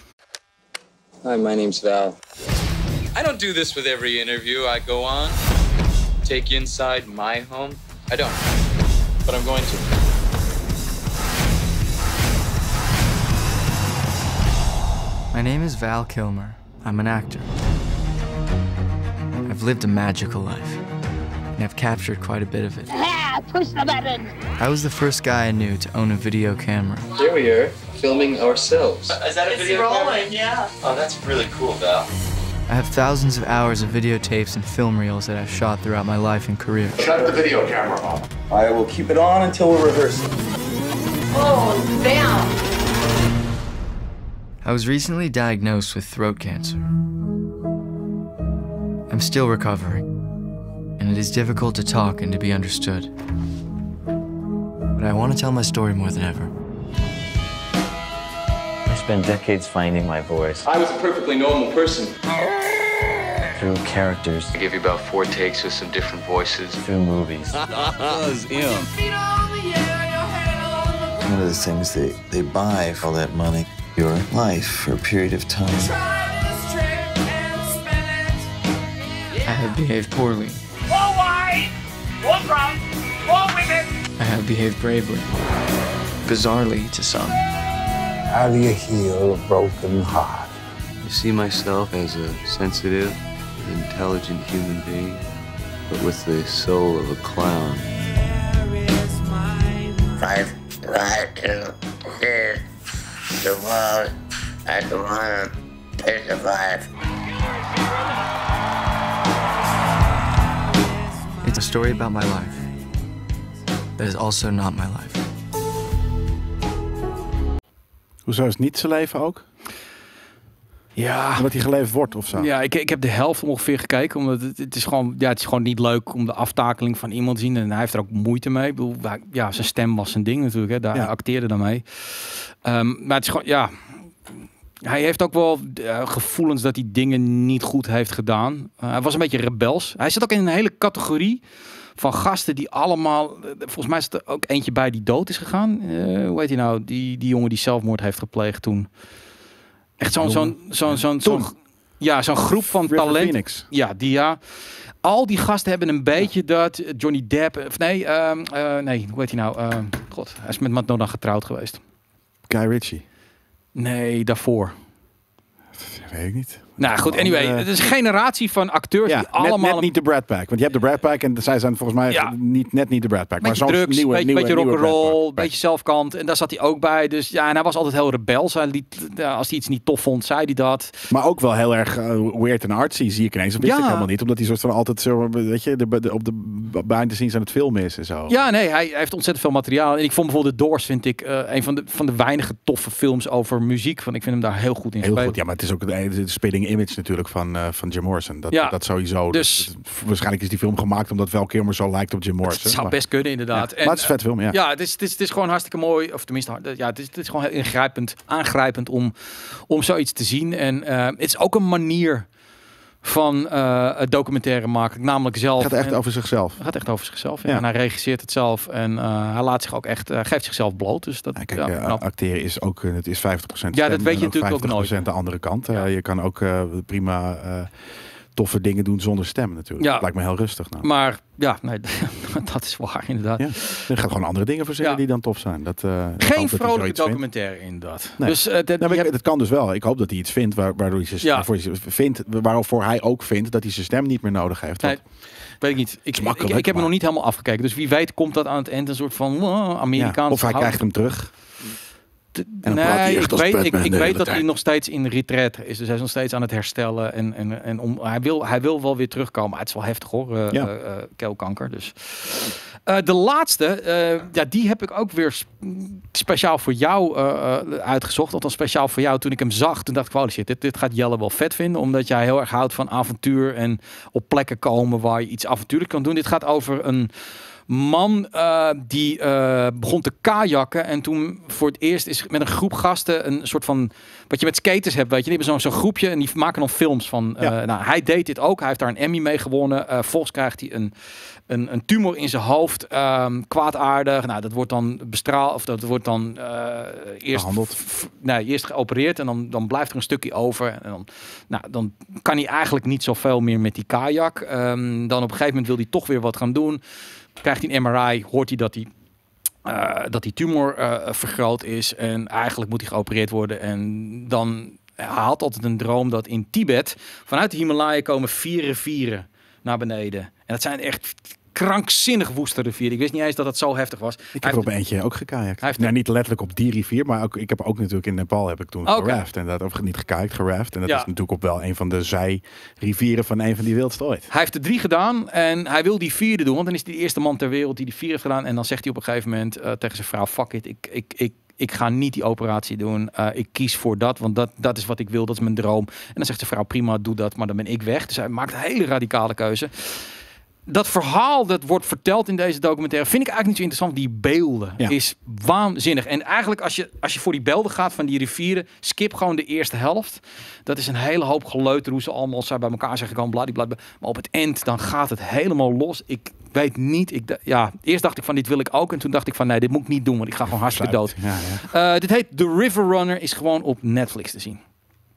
Hi, my name's Val. I don't do this with every interview I go on. Take you inside my home. I don't. But I'm going to. My name is Val Kilmer. I'm an actor. I've lived a magical life, and I've captured quite a bit of it. Ah, push the button! I was the first guy I knew to own a video camera. Here we are, filming ourselves. Is that a it's video rolling, camera? Yeah. Oh, that's really cool, Val. I have thousands of hours of videotapes and film reels that I've shot throughout my life and career. Shut the video camera off. I will keep it on until we're rehearsing. Oh, damn! I was recently diagnosed with throat cancer. I'm still recovering, and it is difficult to talk and to be understood. But I want to tell my story more than ever. I spent decades finding my voice. I was a perfectly normal person. Through characters. I give you about four takes with some different voices. Through movies. Buzz him. One of the things they, they buy for all that money, your life for a period of time. I have behaved poorly. More white, more brown, more women. I have behaved bravely. Bizarrely to some. How do you heal a broken heart? I see myself as a sensitive, intelligent human being, but with the soul of a clown. Five, five, two, six, the world, at the one, take the five. It's a story about my life. That is also not my life. Hoezo is het niet zijn leven ook? Ja. Omdat hij geleefd wordt of zo? Ja, ik, ik heb de helft ongeveer gekeken. Omdat het, het, is gewoon, ja, het is gewoon niet leuk om de aftakeling van iemand te zien. En hij heeft er ook moeite mee. Ik bedoel, ja, zijn stem was zijn ding natuurlijk. Hè. Daar ja. acteerde daarmee. Um, maar het is gewoon, ja... Hij heeft ook wel uh, gevoelens dat hij dingen niet goed heeft gedaan. Uh, hij was een beetje rebels. Hij zit ook in een hele categorie van gasten die allemaal... Uh, volgens mij is er ook eentje bij die dood is gegaan. Uh, hoe heet hij nou? Die, die jongen die zelfmoord heeft gepleegd toen. Echt zo'n... zo'n zo'n zo'n zo'n ja, zo'n groep van River talent. Phoenix. Ja, die ja. Al die gasten hebben een beetje dat... Johnny Depp... Of nee, uh, uh, nee, hoe heet hij nou? Uh, God, hij is met Madonna getrouwd geweest. Guy Ritchie. Nee, daarvoor. Dat weet ik niet. Nou goed, anyway, uh, het is een generatie van acteurs ja, die allemaal... Net, net niet de Brad Pack, want je hebt de Brad Pack en zij zijn volgens mij ja. niet, net niet de Brad Pack. Maar zo'n drugs, nieuwe, beetje, nieuwe, beetje nieuwe rock'n'roll, beetje zelfkant. En daar zat hij ook bij. Dus ja, en hij was altijd heel rebels. Hij liet, ja, als hij iets niet tof vond, zei hij dat. Maar ook wel heel erg uh, weird en artsy, zie ik ineens. Dat wist ja. ik helemaal niet, omdat hij soort van altijd zo, weet je, de, de, op de behind the scenes aan het filmen is en zo. Ja, nee, hij, hij heeft ontzettend veel materiaal. En ik vond bijvoorbeeld The Doors, vind ik, uh, een van de, van de weinige toffe films over muziek. Van, ik vind hem daar heel goed in Heel spelen. goed, ja, maar het is ook de, de spitting image natuurlijk van, uh, van Jim Morrison. Dat, ja. dat sowieso. Dus, dat, dat, waarschijnlijk is die film gemaakt omdat Val Kilmer zo lijkt op Jim Morrison. Het zou maar, best kunnen, inderdaad. Ja. En, maar het is een vet film, ja. Ja, het is, het is, het is gewoon hartstikke mooi. Of tenminste, ja, het is, het is gewoon heel ingrijpend, aangrijpend om, om zoiets te zien. En uh, het is ook een manier van uh, het documentaire maken, namelijk zelf. Het gaat echt en, over zichzelf. Het gaat echt over zichzelf. Ja. Ja. En hij regisseert het zelf en uh, hij laat zich ook echt, uh, geeft zichzelf bloot. Dus dat, ja, kijk, ja, uh, acteren is ook, uh, het is vijftig procent. Ja, dat weet je natuurlijk ook nooit. vijftig procent de andere kant. Uh, je kan ook uh, prima uh, toffe dingen doen zonder stem natuurlijk. Ja. Dat lijkt me heel rustig. Nou. Maar ja, nee, dat is waar inderdaad. Ja. Je gaat gewoon andere dingen verzinnen ja. die dan tof zijn. Dat, uh, Geen vrolijke documentaire inderdaad. Nee. Dus, uh, dat, nou, hebt... dat kan dus wel. Ik hoop dat hij iets vindt waar, waardoor hij zijn, ja. waarvoor hij vindt, waarvoor hij ook vindt dat hij zijn stem niet meer nodig heeft. Nee. Weet ik niet. Ik, ik, ik heb hem nog niet helemaal afgekeken. Dus wie weet komt dat aan het eind een soort van uh, Amerikaans. Ja. Of hij verhaal. krijgt hem terug. En nee, ik weet, ik, ik weet dat hij nog steeds in retraite is. Dus hij is nog steeds aan het herstellen. En, en, en om, hij, wil, hij wil wel weer terugkomen. Maar het is wel heftig hoor, uh, ja. uh, uh, keelkanker. Dus. Uh, de laatste, uh, ja, die heb ik ook weer sp speciaal voor jou uh, uh, uitgezocht. Althans speciaal voor jou. Toen ik hem zag, toen dacht ik, wow, shit, dit, dit gaat Jelle wel vet vinden. Omdat jij heel erg houdt van avontuur en op plekken komen waar je iets avontuurlijk kan doen. Dit gaat over een man uh, die uh, begon te kajakken en toen voor het eerst is met een groep gasten een soort van, wat je met skaters hebt, weet je, die hebben zo'n zo'n groepje en die maken dan films van. Uh, ja. Nou, hij deed dit ook. Hij heeft daar een Emmy mee gewonnen. Uh, vervolgens krijgt hij een, een, een tumor in zijn hoofd, um, kwaadaardig. Nou, dat wordt dan bestraald of dat wordt dan uh, eerst, nee, eerst geopereerd en dan, dan blijft er een stukje over en dan, nou, dan kan hij eigenlijk niet zoveel meer met die kajak. Um, dan op een gegeven moment wil hij toch weer wat gaan doen. Krijgt hij een M R I, hoort hij dat die, uh, dat die tumor uh, vergroot is en eigenlijk moet hij geopereerd worden. En dan hij had altijd een droom dat in Tibet vanuit de Himalaya komen vier rivieren naar beneden. En dat zijn echt krankzinnig woeste rivieren. Ik wist niet eens dat het zo heftig was. Ik heb er op eentje ook gekajakt. Hij heeft nou, niet letterlijk op die rivier, maar ook, ik heb ook natuurlijk in Nepal heb ik toen okay. geraft. En dat of niet gekajakt, geraft. En dat ja. is natuurlijk op wel een van de zijrivieren van een van die wildste ooit. Hij heeft er drie gedaan en hij wil die vierde doen, want dan is hij de eerste man ter wereld die die vier heeft gedaan. En dan zegt hij op een gegeven moment uh, tegen zijn vrouw, fuck it, ik, ik, ik, ik ga niet die operatie doen. Uh, ik kies voor dat, want dat, dat is wat ik wil, dat is mijn droom. En dan zegt zijn vrouw, prima, doe dat, maar dan ben ik weg. Dus hij maakt een hele radicale keuze. Dat verhaal dat wordt verteld in deze documentaire vind ik eigenlijk niet zo interessant. Die beelden ja. is waanzinnig. En eigenlijk als je, als je voor die beelden gaat van die rivieren, skip gewoon de eerste helft. Dat is een hele hoop geleuter hoe ze allemaal zijn bij elkaar zijn gekomen. Bladibladibla. Maar op het eind dan gaat het helemaal los. Ik weet niet. Ik, ja, eerst dacht ik van dit wil ik ook. En toen dacht ik van nee, dit moet ik niet doen. Want ik ga gewoon hartstikke dood. Ja, ja. Uh, dit heet The River Runner. Is gewoon op Netflix te zien.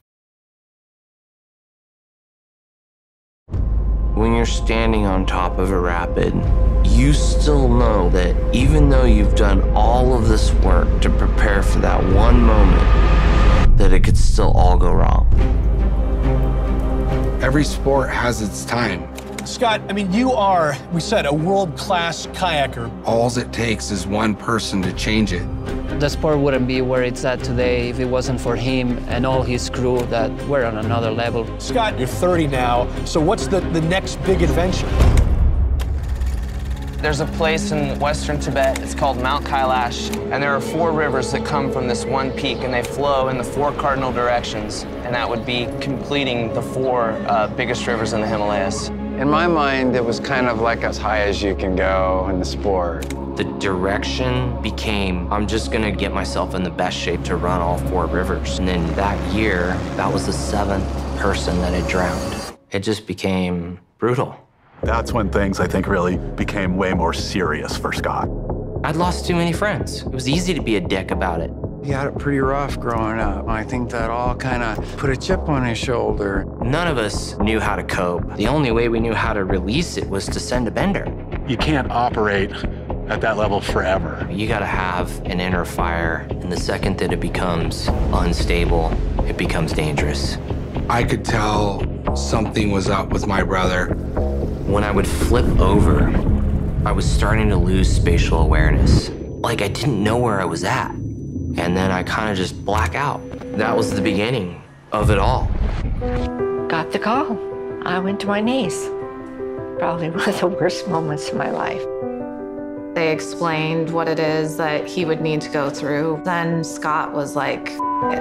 When you're standing on top of a rapid, you still know that even though you've done all of this work to prepare for that one moment, that it could still all go wrong. Every sport has its time. Scott, I mean, you are, we said, a world-class kayaker. All it takes is one person to change it. The sport wouldn't be where it's at today if it wasn't for him and all his crew that were on another level. Scott, you're thirty now, so what's the, the next big adventure? There's a place in western Tibet, it's called Mount Kailash, and there are four rivers that come from this one peak, and they flow in the four cardinal directions, and that would be completing the four uh, biggest rivers in the Himalayas. In my mind, it was kind of like as high as you can go in the sport. The direction became, I'm just gonna get myself in the best shape to run all four rivers. And then that year, that was the seventh person that had drowned. It just became brutal. That's when things, I think, really became way more serious for Scott. I'd lost too many friends. It was easy to be a dick about it. He had it pretty rough growing up. I think that all kind of put a chip on his shoulder. None of us knew how to cope. The only way we knew how to release it was to send a bender. You can't operate at that level forever. You gotta have an inner fire, and the second that it becomes unstable, it becomes dangerous. I could tell something was up with my brother. When I would flip over, I was starting to lose spatial awareness. Like I didn't know where I was at. And then I kind of just black out. That was the beginning of it all. Got the call. I went to my knees. Probably one of the worst moments of my life. They explained what it is that he would need to go through. Then Scott was like, F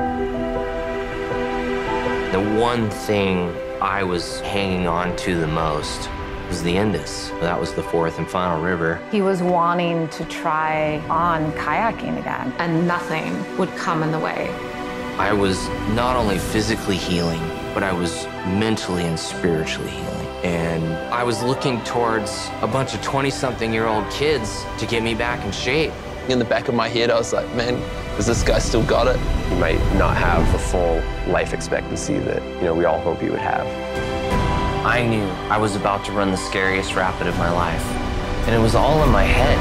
it. The one thing I was hanging on to the most was the Indus. That was the fourth and final river. He was wanting to try on kayaking again, and nothing would come in the way. I was not only physically healing, but I was mentally and spiritually healing. And I was looking towards a bunch of twenty-something-year-old kids to get me back in shape. In the back of my head, I was like, man, has this guy still got it? He might not have the full life expectancy that, you know, we all hope he would have. I knew I was about to run the scariest rapid of my life, and it was all in my head.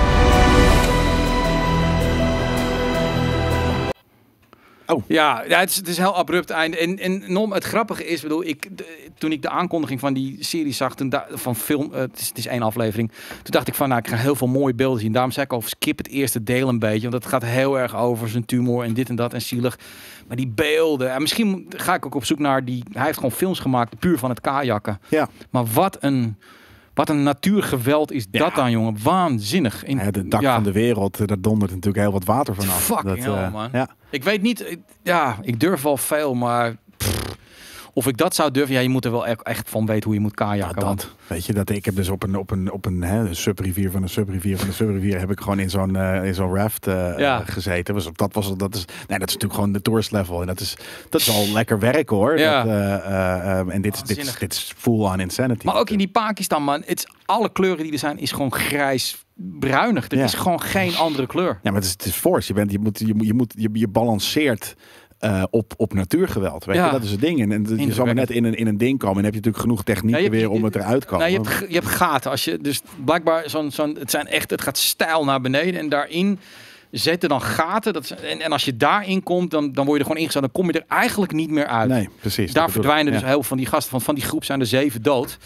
Oh. Ja, ja het, is, het is een heel abrupt einde. En, en Nom, het grappige is, bedoel, ik, de, toen ik de aankondiging van die serie zag, toen da, van film, uh, het, is, het is één aflevering, toen dacht ik van, nou, ik ga heel veel mooie beelden zien. Daarom zei ik al, skip het eerste deel een beetje, want het gaat heel erg over zijn tumor en dit en dat en zielig. Maar die beelden, en misschien ga ik ook op zoek naar die, hij heeft gewoon films gemaakt, puur van het kajakken. Ja. Maar wat een... Wat een natuurgeweld is ja. dat dan, jongen. Waanzinnig. In, ja, de dak ja. van de wereld, daar dondert natuurlijk heel wat water vanaf. Fucking dat, hell, uh, man. Ja. Ik weet niet, ik, ja, ik durf wel veel, maar pff, of ik dat zou durven, ja, je moet er wel echt, echt van weten hoe je moet kajakken. Ja, dat, weet je, dat ik heb dus op een, op een, op een, hè, een subrivier van een subrivier van een subrivier heb ik gewoon in zo'n uh, in zo'n raft uh, ja. gezeten. Was, dat was dat is, nee, dat is natuurlijk gewoon de tourist level en dat is dat is al lekker werk hoor. Ja. Dat, uh, uh, um, en dit is dit is dit is full on insanity. Maar ook in die Pakistan, man, het is, alle kleuren die er zijn is gewoon grijs. Bruinig. Er ja. is gewoon geen andere kleur. Ja, maar het is, het is force. Je bent, je moet, je moet, je moet, je, je balanceert uh, op, op natuurgeweld. Weet ja. je, dat is het ding. En, en je zal maar net in een, in een ding komen en heb je natuurlijk genoeg technieken ja, weer om het eruit te komen. Nou, je, hebt, je hebt gaten. Als je dus blijkbaar zo'n, zo'n, het zijn echt, het gaat steil naar beneden en daarin zetten dan gaten. Dat, en, en als je daarin komt, dan, dan word je er gewoon ingezet. Dan kom je er eigenlijk niet meer uit. Nee, precies. Daar verdwijnen dus ja. heel veel van die gasten. Van, van die groep zijn er zeven dood.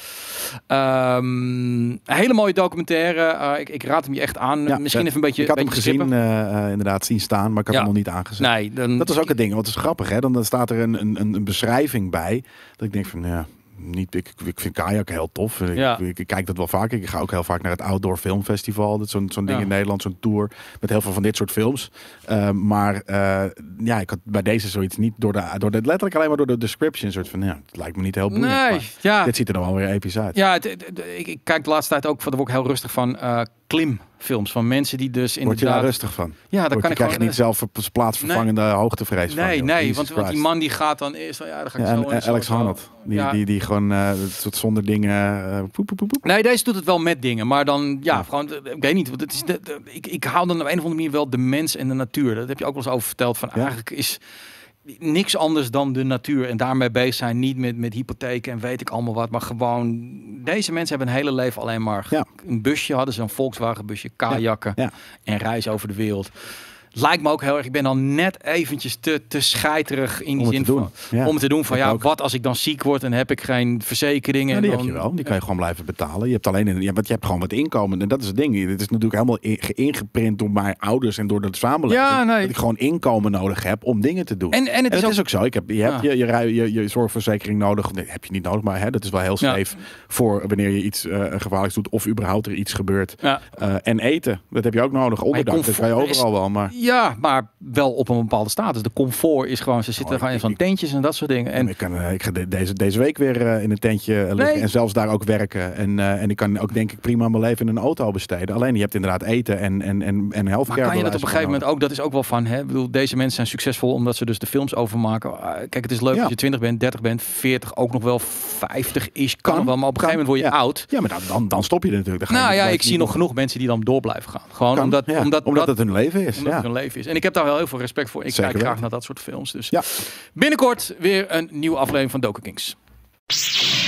Um, een hele mooie documentaire. Uh, ik, ik raad hem je echt aan. Ja, Misschien even een beetje. Ik had beetje hem gezien, uh, uh, inderdaad, zien staan, maar ik had ja. hem nog niet aangezet. Nee, dan, dat is ook het ding. Want het is grappig, hè? Dan, dan staat er een, een, een beschrijving bij. Dat ik denk van, ja. Niet, ik, ik vind kajak heel tof. Ik, ja. ik, ik kijk dat wel vaak. Ik ga ook heel vaak naar het Outdoor Filmfestival. Dat is zo'n zo'n ding ja. in Nederland, zo'n tour met heel veel van dit soort films. Uh, maar uh, ja, ik had bij deze zoiets niet door de, door de letterlijk alleen maar door de description soort van ja, het lijkt me niet heel boeiend. Nee, ja. Dit ziet er dan wel weer episch uit. Ja, het, het, het, ik, ik kijk de laatste tijd ook, daar word ik heel rustig van. Uh, klimfilms van mensen die dus inderdaad... Word je daar rustig van? Ja, dan kan ik krijg je niet zelf plaatsvervangende nee. hoogtevrees van. Nee, joh. nee, want, want die man die gaat dan eerst... Ja, dan ga ik ja, zo en, Alex Honnold, die, ja. die, die gewoon uh, soort zonder dingen... Uh, poep, poep, poep. Nee, deze doet het wel met dingen, maar dan... Ja, ja. gewoon... Ik weet niet, want het is de, de, ik, ik hou dan op een of andere manier wel de mens en de natuur. Dat heb je ook wel eens over verteld. Van ja. Eigenlijk is... niks anders dan de natuur en daarmee bezig zijn, niet met, met hypotheken en weet ik allemaal wat, maar gewoon deze mensen hebben een hele leven alleen maar ja. een busje hadden ze, een Volkswagen busje, kajakken ja. Ja. en reizen over de wereld. lijkt me ook heel erg. Ik ben dan net eventjes te, te scheiterig in die om zin te doen. van Ja. om te doen van ja, ook. wat als ik dan ziek word en heb ik geen verzekeringen. Ja, die en heb dan, je wel. Die kan je gewoon blijven betalen. Je hebt alleen een, ja, want je hebt gewoon wat inkomen. En dat is het ding. Het is natuurlijk helemaal in, ingeprint door mijn ouders en door de samenleving. Ja, nee. Dat ik gewoon inkomen nodig heb om dingen te doen. En, en het, en is, het ook, is ook zo. Ik heb, je hebt Ja. je, je, rui- je, je zorgverzekering nodig. Nee, heb je niet nodig, maar hè, dat is wel heel scheef voor wanneer je iets uh, gevaarlijks doet of überhaupt er iets gebeurt. Ja. Uh, en eten, dat heb je ook nodig. Onderdak, dat kan je overal is, wel. Maar Ja, maar wel op een bepaalde status. De comfort is gewoon, ze zitten Oh, gewoon in zo'n tentjes en dat soort dingen. En ik, kan, uh, ik ga de, deze, deze week weer uh, in een tentje uh, liggen Nee. en zelfs daar ook werken. En, uh, en ik kan ook denk ik prima mijn leven in een auto besteden. Alleen je hebt inderdaad eten en, en, en, en healthcare. Maar kan je dat op een gegeven moment nodig. ook, dat is ook wel van, hè? Ik bedoel, deze mensen zijn succesvol omdat ze dus de films overmaken. Uh, kijk, het is leuk Ja. als je twintig bent, dertig bent, veertig, ook nog wel vijftig is, kan, Kan, wel, maar op een gegeven moment word je ja. oud. Ja, maar dan, dan, dan stop je er natuurlijk. Dan ga je Nou niet- ja, blijf ik je zie niet nog genoeg mensen die dan door blijven gaan. Gewoon Kan, omdat, ja. omdat, omdat het hun leven is. Omdat Ja. het hun leven is. En ik heb daar wel heel veel respect voor. Ik Zeker kijk graag weten. naar dat soort films. Dus Ja. binnenkort weer een nieuwe aflevering van Doku Kings.